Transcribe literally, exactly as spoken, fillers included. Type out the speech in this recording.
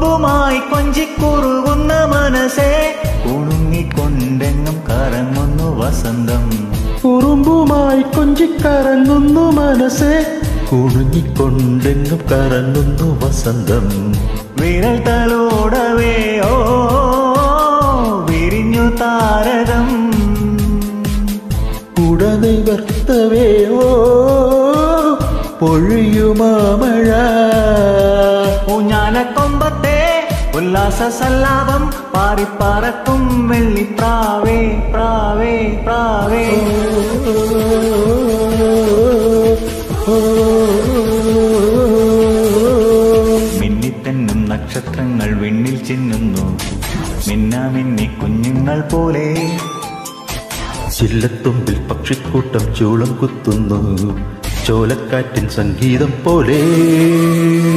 കുറുമ്പുമായി കൊഞ്ചിക്കുറുകുന്ന മനസ്സേ കുണുങ്ങിക്കൊണ്ടെങ്ങും കറങ്ങുന്നു വസന്തം. കുറുമ്പുമായി കൊഞ്ചിക്കറങ്ങുന്നു മനസ്സേ കുണുങ്ങിക്കൊണ്ടെങ്ങും കറങ്ങുന്നു വസന്തം. വിരൽ തലോടവേ ഓ വിരിഞ്ഞു താരകം കുടനിവർത്തവേ ഓ പൊഴിയുമാമഴ. ഊഞ്ഞാലക്കൊമ്പത്തെ ഉല്ലാസ സല്ലാപം പാറിപ്പറക്കും വെള്ളിപ്രാവേ പ്രാവേ പ്രാവേ. മിന്നിത്തെന്നും നക്ഷത്രങ്ങൾ വിണ്ണിൽ ചിന്നുന്നു മിന്നാമിന്നി കുഞ്ഞുങ്ങൾ പോലെ. ചില്ലത്തുമ്പിൽ പക്ഷിക്കൂട്ടം ചൂളം കുത്തുന്നു ചോലക്കാറ്റിൻ സംഗീതം പോലെ.